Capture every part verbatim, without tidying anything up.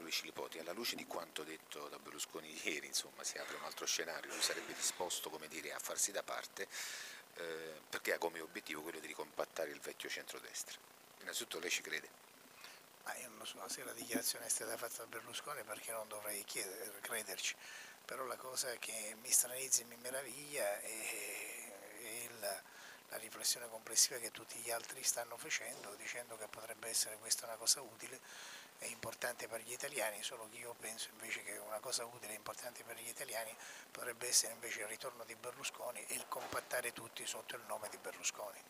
Pierluigi Lipoti, alla luce di quanto detto da Berlusconi ieri, insomma, si apre un altro scenario, lui sarebbe disposto, come dire, a farsi da parte, eh, perché ha come obiettivo quello di ricompattare il vecchio centrodestra. Innanzitutto lei ci crede? Ma io non so, se la dichiarazione è stata fatta da Berlusconi perché non dovrei chiedere, crederci, però la cosa che mi stranizza e mi meraviglia è, è il, la riflessione complessiva che tutti gli altri stanno facendo, dicendo che potrebbe essere questa una cosa utile e importante per gli italiani, solo che io penso invece che una cosa utile e importante per gli italiani potrebbe essere invece il ritorno di Berlusconi e il compattare tutti sotto il nome di Berlusconi.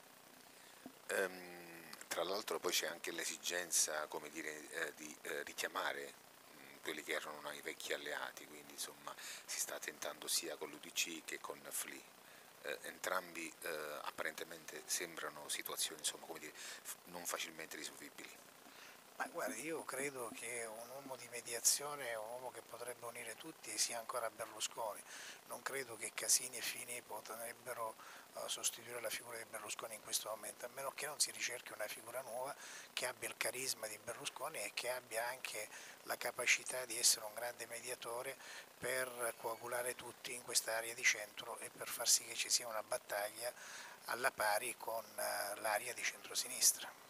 Um, tra l'altro poi c'è anche l'esigenza, come dire, eh, di eh, richiamare mh, quelli che erano i vecchi alleati, quindi insomma si sta tentando sia con l'U D C che con F L I. Eh, entrambi eh, apparentemente sembrano situazioni, insomma, come dire, non facilmente risolvibili. Ma guardi, io credo che un uomo di mediazione, un uomo che potrebbe unire tutti sia ancora Berlusconi. Non credo che Casini e Fini potrebbero uh, sostituire la figura di Berlusconi in questo momento, a meno che non si ricerchi una figura nuova che abbia il carisma di Berlusconi e che abbia anche la capacità di essere un grande mediatore per coagulare tutti in quest'area di centro e per far sì che ci sia una battaglia alla pari con uh, l'area di centrosinistra.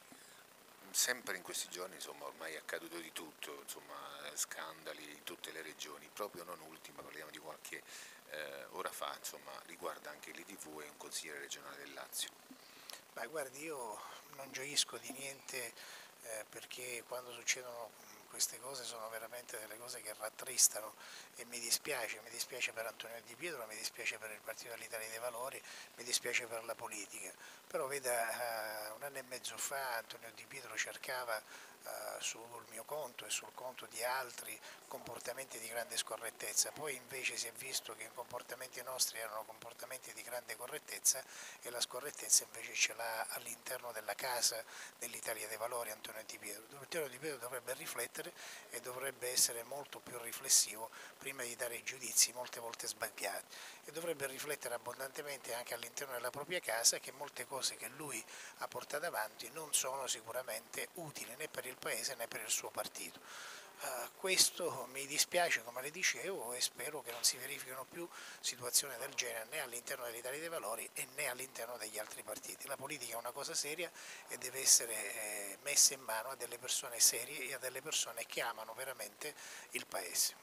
Sempre in questi giorni, insomma, ormai è accaduto di tutto, insomma, scandali in tutte le regioni, proprio non ultima, parliamo di qualche eh, ora fa, insomma, riguarda anche l'I D V e un consigliere regionale del Lazio. Ma guardi, io non gioisco di niente eh, perché quando succedono queste cose sono veramente delle cose che rattristano e mi dispiace, mi dispiace per Antonio Di Pietro, mi dispiace per il Partito dell'Italia dei Valori, mi dispiace per la politica, però veda, eh, un anno e mezzo fa Antonio Di Pietro cercava eh, sul mio conto e sul conto di altri comportamenti di grande scorrettezza, poi invece si è visto che i comportamenti nostri erano comportamenti di grande correttezza e la scorrettezza invece ce l'ha all'interno della casa dell'Italia dei Valori Antonio Di Pietro. Antonio Di Pietro dovrebbe riflettere e dovrebbe essere molto più riflessivo prima di dare giudizi molte volte sbagliati e dovrebbe riflettere abbondantemente anche all'interno della propria casa che molte cose che lui ha portato avanti non sono sicuramente utili né per il Paese né per il suo partito. Uh, questo mi dispiace, come le dicevo, e spero che non si verifichino più situazioni del genere né all'interno dell'Italia dei Valori e né all'interno degli altri partiti. La politica è una cosa seria e deve essere eh, messa in mano a delle persone serie e a delle persone che amano veramente il Paese.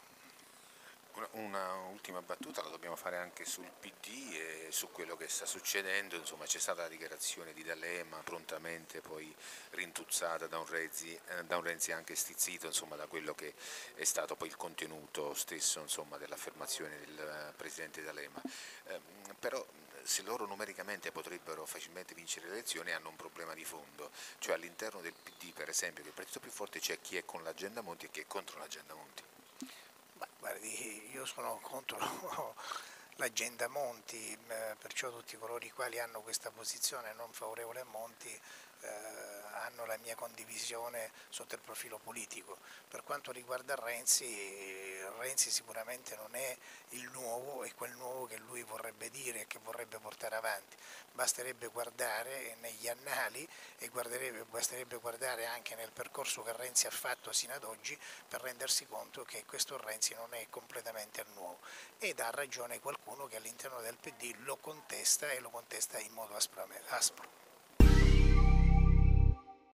Una ultima battuta la dobbiamo fare anche sul P D e su quello che sta succedendo, insomma c'è stata la dichiarazione di D'Alema prontamente poi rintuzzata da un Renzi, eh, da un Renzi anche stizzito, insomma, da quello che è stato poi il contenuto stesso, insomma, dell'affermazione del Presidente D'Alema, eh, però se loro numericamente potrebbero facilmente vincere le elezioni hanno un problema di fondo, cioè all'interno del P D per esempio, che è il partito più forte, c'è chi è con l'agenda Monti e chi è contro l'agenda Monti. Ma guardi, io sono contro l'agenda Monti, perciò tutti coloro i quali hanno questa posizione non favorevole a Monti eh, hanno la mia condivisione sotto il profilo politico. Per quanto riguarda Renzi, Renzi sicuramente non è il nuovo, è quel nuovo che lui vorrebbe dire e che vorrebbe portare avanti. Basterebbe guardare negli annali e basterebbe guardare anche nel percorso che Renzi ha fatto sino ad oggi per rendersi conto che questo Renzi non è completamente il nuovo ed ha ragione qualcuno che all'interno del P D lo contesta e lo contesta in modo aspro.